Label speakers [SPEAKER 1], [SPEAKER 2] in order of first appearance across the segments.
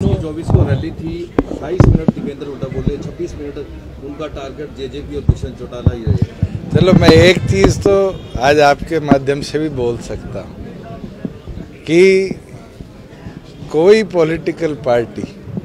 [SPEAKER 1] की 24 को रैली थी, 28 मिनट दीपेंद्र हुड्डा बोले, 26 मिनट उनका टारगेट जेजेपी और दुष्यंत चौटाला ही रहे।
[SPEAKER 2] चलो मैं एक चीज़ तो आज आपके माध्यम से भी बोल सकता हूँ कि कोई पॉलिटिकल पार्टी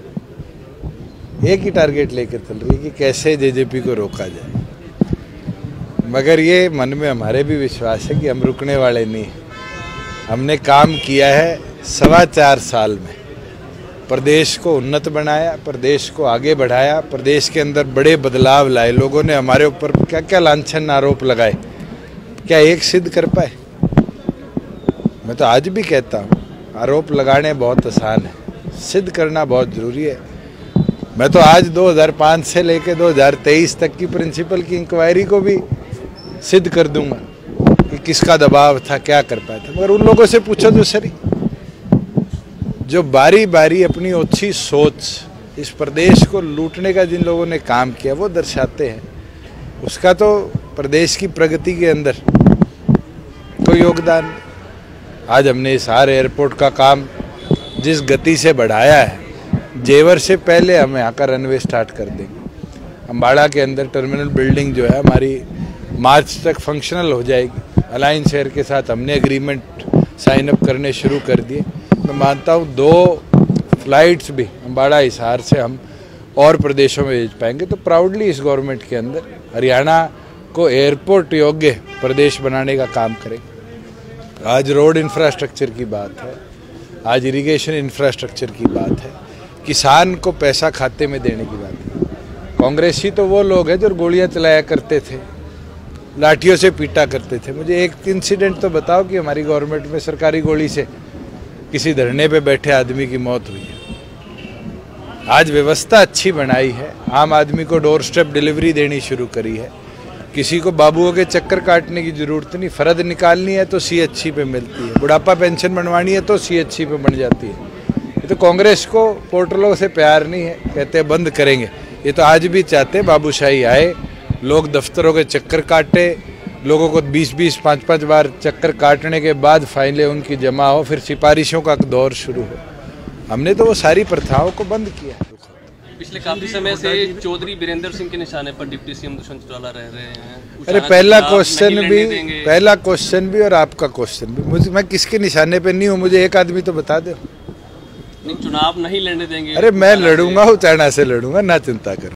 [SPEAKER 2] एक ही टारगेट लेकर चल रही है कि कैसे जेजेपी को रोका जाए, मगर ये मन में हमारे भी विश्वास है कि हम रुकने वाले नहीं हैं। हमने काम किया है 4.25 साल में, प्रदेश को उन्नत बनाया, प्रदेश को आगे बढ़ाया, प्रदेश के अंदर बड़े बदलाव लाए। लोगों ने हमारे ऊपर क्या क्या लांछन आरोप लगाए, क्या एक सिद्ध कर पाए? मैं तो आज भी कहता हूँ आरोप लगाने बहुत आसान है, सिद्ध करना बहुत ज़रूरी है। मैं तो आज 2005 से लेकर 2023 तक की प्रिंसिपल की इंक्वायरी को भी सिद्ध कर दूंगा कि किसका दबाव था, क्या कर पाया था। मगर उन लोगों से पूछो तो सही, जो बारी बारी अपनी ओछी सोच इस प्रदेश को लूटने का जिन लोगों ने काम किया वो दर्शाते हैं, उसका तो प्रदेश की प्रगति के अंदर कोई योगदान नहीं। आज हमने इस हार एयरपोर्ट का काम जिस गति से बढ़ाया है, जेवर से पहले हम यहाँ का रनवे स्टार्ट कर देंगे। अम्बाड़ा के अंदर टर्मिनल बिल्डिंग जो है हमारी मार्च तक फंक्शनल हो जाएगी। अलायंस एयर के साथ हमने एग्रीमेंट साइन अप करने शुरू कर दिए। मैं मानता हूँ 2 फ्लाइट्स भी अम्बाड़ा हिसार से हम और प्रदेशों में भेज पाएंगे। तो प्राउडली इस गवर्नमेंट के अंदर हरियाणा को एयरपोर्ट योग्य प्रदेश बनाने का काम करेंगे। आज रोड इंफ्रास्ट्रक्चर की बात है, आज इरिगेशन इंफ्रास्ट्रक्चर की बात है, किसान को पैसा खाते में देने की बात है। कांग्रेसी तो वो लोग हैं जो गोलियां चलाया करते थे, लाठियों से पीटा करते थे। मुझे एक इंसिडेंट तो बताओ कि हमारी गवर्नमेंट में सरकारी गोली से किसी धरने पे बैठे आदमी की मौत हुई है। आज व्यवस्था अच्छी बनाई है, आम आदमी को डोर स्टेप डिलीवरी देनी शुरू करी है। किसी को बाबुओं के चक्कर काटने की जरूरत नहीं, फर्द निकालनी है तो CHC पे मिलती है, बुढ़ापा पेंशन बनवानी है तो CHC पे बन जाती है। ये तो कांग्रेस को पोर्टलों से प्यार नहीं है, कहते हैं बंद करेंगे। ये तो आज भी चाहते हैं बाबूशाही आए, लोग दफ्तरों के चक्कर काटे, लोगों को 20-20, 5-5 बार चक्कर काटने के बाद फाइलें उनकी जमा हो, फिर सिफारिशों का दौर शुरू हो। हमने तो वो सारी प्रथाओं को बंद किया।
[SPEAKER 3] पिछले काफी समय से चौधरी बीरेंद्र सिंह के निशाने पर डिप्टी सीएम दुष्यंत चौटाला रह रहे हैं।
[SPEAKER 2] अरे पहला क्वेश्चन भी और आपका क्वेश्चन भी, मैं किसके निशाने पे नहीं हूँ, मुझे एक आदमी तो बता दो।
[SPEAKER 3] चुनाव नहीं लड़ने देंगे?
[SPEAKER 2] अरे मैं लड़ूंगा, उचाना से लड़ूंगा, ना चिंता करो।